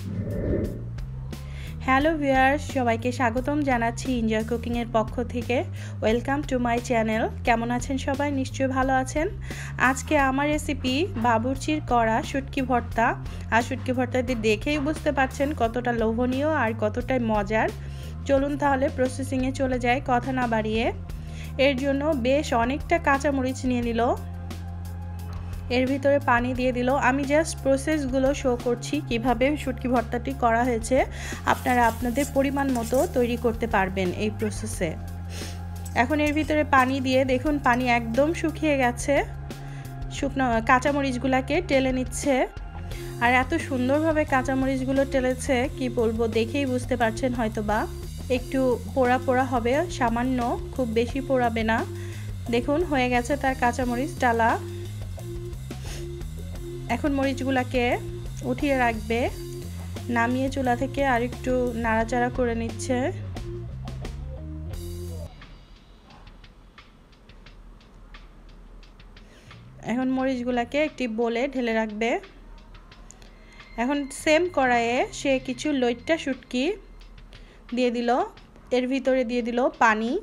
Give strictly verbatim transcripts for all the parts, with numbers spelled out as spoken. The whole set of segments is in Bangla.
হ্যালো ভিউয়ার্স, সবাইকে স্বাগতম জানাচ্ছি এনজয় কুকিং এর পক্ষ থেকে। Welcome to my channel. কেমন আছেন সবাই? নিশ্চয়ই ভালো আছেন। আজকে আমার রেসিপি বাবুর্চির করা শুটকি ভর্তা। আর শুটকি ভর্তাটি দেখেই বুঝতে পারছেন কতটা লোভনীয় আর কতটাই মজার। চলুন তাহলে প্রসেসিংয়ে চলে যাই কথা না বাড়িয়ে। এর জন্য বেশ অনেকটা কাঁচামরিচ নিয়ে নিল, এর ভিতরে পানি দিয়ে দিল। আমি জাস্ট প্রসেসগুলো শো করছি কিভাবে শুটকি ভর্তাটি করা হয়েছে। আপনারা আপনাদের পরিমাণ মতো তৈরি করতে পারবেন এই প্রসেসে। এখন এর ভিতরে পানি দিয়ে দেখুন পানি একদম শুকিয়ে গেছে। শুকনো কাঁচামরিচগুলোকে টেলে নিচ্ছে, আর এত সুন্দরভাবে কাঁচামরিচগুলো টেলেছে কি বলবো, দেখেই বুঝতে পারছেন হয়তো বা। একটু পোড়া পোড়া হবে সামান্য, খুব বেশি পোড়াবে না। দেখুন হয়ে গেছে তার কাঁচামরিচ টালা। এখন মরিচগুলোকে উঠিয়ে রাখবে, নামিয়ে চুলা থেকে আর একটু নাড়াচাড়া করে নিচ্ছে। এখন মরিচগুলোকে একটি বোলে ঢেলে রাখবে। এখন সেম কড়াইয়ে সে কিছু লইট্টা শুটকি দিয়ে দিল, এর ভিতরে দিয়ে দিল পানি।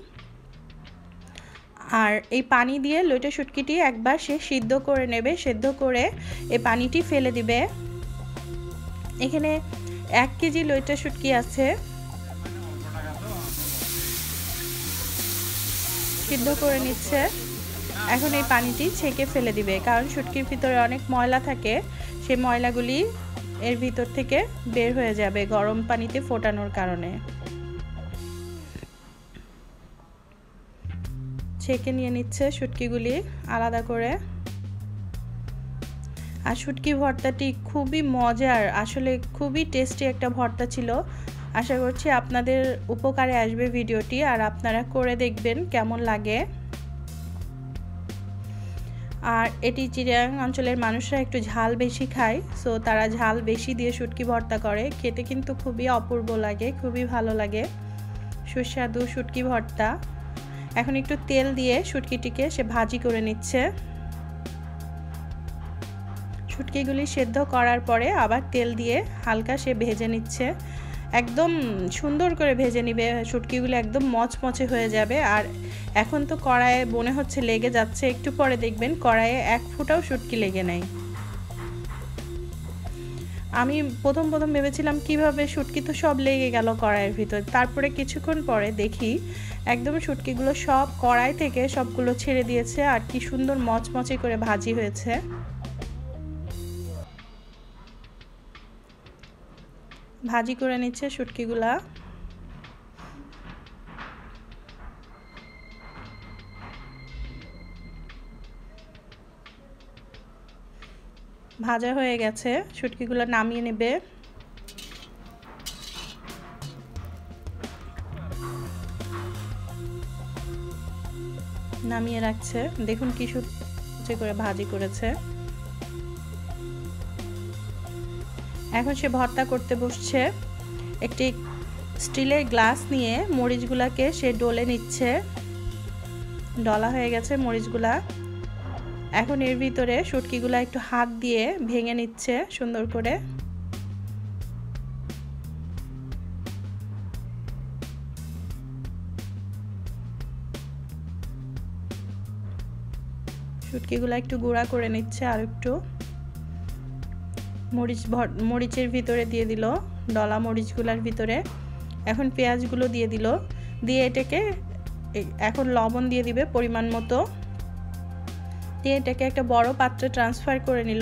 আর এই পানি দিয়ে লইট্টা শুটকিটি একবার সে সিদ্ধ করে নেবে, সিদ্ধ করে এই পানিটি ফেলে দিবে। এখানে এক কেজি লইট্টা শুটকি আছে, সিদ্ধ করে নিচ্ছে। এখন এই পানিটি ছেঁকে ফেলে দিবে, কারণ শুটকির ভিতরে অনেক ময়লা থাকে, সেই ময়লাগুলি এর ভিতর থেকে বের হয়ে যাবে গরম পানিতে ফোটানোর কারণে। ছেঁকে নিয়ে নিচ্ছে শুটকিগুলি আলাদা করে। আর শুটকি ভর্তাটি খুবই মজার, আসলে খুবই টেস্টি একটা ভর্তা ছিল। আশা করছি আপনাদের উপকারে আসবে ভিডিওটি, আর আপনারা করে দেখবেন কেমন লাগে। আর এটি চিটাগাং অঞ্চলের মানুষরা একটু ঝাল বেশি খায়, সো তারা ঝাল বেশি দিয়ে শুটকি ভর্তা করে, খেতে কিন্তু খুবই অপূর্ব লাগে, খুবই ভালো লাগে সুস্বাদু শুটকি ভর্তা। এখন একটু তেল দিয়ে শুটকিটিকে সে ভাজি করে নিচ্ছে। শুটকিগুলি সেদ্ধ করার পরে আবার তেল দিয়ে হালকা সে ভেজে নিচ্ছে। একদম সুন্দর করে ভেজে নিবে, শুটকিগুলো একদম মচমচে হয়ে যাবে। আর এখন তো কড়াইয়ে মনে হচ্ছে লেগে যাচ্ছে, একটু পরে দেখবেন কড়াইয়ে এক ফুটাও শুটকি লেগে নাই। আমি প্রথম প্রথম ভেবেছিলাম কিভাবে শুটকি তো সব লেগে গেল কড়াইয়ের ভিতর, তারপরে কিছুক্ষণ পরে দেখি একদম শুটকিগুলো সব কড়াই থেকে সবগুলো ছেড়ে দিয়েছে, আর কি সুন্দর মচমচে করে ভাজি হয়েছে। ভাজি করে নিচ্ছে শুটকিগুলা। ভাজা হয়ে গেছে, শুটকিগুলো নামিয়ে নেবে। নামিয়ে রাখছে, দেখুন কি সুন্দর করে ভাজি করেছে। এখন সে ভর্তা করতে বসছে। একটি স্টিলের গ্লাস নিয়ে মরিচগুলাকে সে ডলে নিচ্ছে, ডলা হয়ে গেছে মরিচগুলা। এখন এর ভিতরে শুটকিগুলা একটু হাত দিয়ে ভেঙে নিচ্ছে সুন্দর করে। শুটকিগুলা একটু গুঁড়া করে নিচ্ছে আর একটু। মরিচ মরিচের ভিতরে দিয়ে দিল, ডলা মরিচগুলার ভিতরে। এখন পেঁয়াজগুলো দিয়ে দিল, দিয়ে এটাকে এখন লবণ দিয়ে দিবে পরিমাণ মতো, দিয়ে এটাকে একটা বড় পাত্রে ট্রান্সফার করে নিল।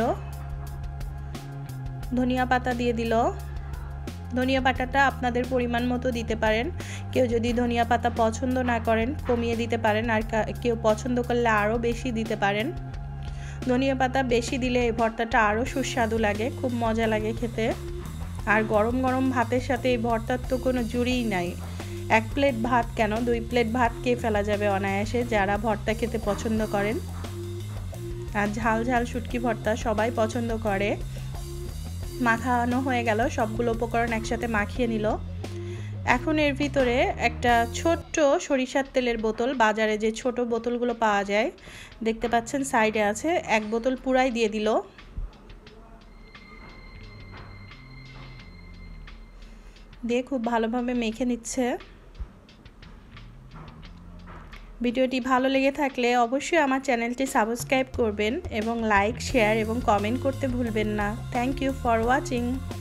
ধনিয়া পাতা দিয়ে দিল, ধনিয়া পাতাটা আপনাদের পরিমাণ মতো দিতে পারেন। কেউ যদি ধনিয়া পাতা পছন্দ না করেন কমিয়ে দিতে পারেন, আর কেউ পছন্দ করলে আরও বেশি দিতে পারেন। ধনিয়া পাতা বেশি দিলে এই ভর্তাটা আরও সুস্বাদু লাগে, খুব মজা লাগে খেতে। আর গরম গরম ভাতের সাথে এই ভর্তার তো কোনো জুড়িই নাই। এক প্লেট ভাত কেন, দুই প্লেট ভাত খেয়ে ফেলা যাবে অনায়াসে যারা ভর্তা খেতে পছন্দ করেন। আর ঝাল ঝাল শুটকি ভর্তা সবাই পছন্দ করে। মাখানো হয়ে গেল, সবগুলো উপকরণ একসাথে মাখিয়ে নিল। এখন এর ভিতরে একটা ছোট্ট সরিষার তেলের বোতল, বাজারে যে ছোট বোতলগুলো পাওয়া যায় দেখতে পাচ্ছেন সাইডে আছে, এক বোতল পুরাই দিয়ে দিল। দিয়ে খুব ভালোভাবে মেখে নিচ্ছে। ভিডিওটি ভালো লেগে থাকলে অবশ্যই আমার চ্যানেলটি সাবস্ক্রাইব করবেন এবং লাইক, শেয়ার এবং কমেন্ট করতে ভুলবেন না। Thank you for watching.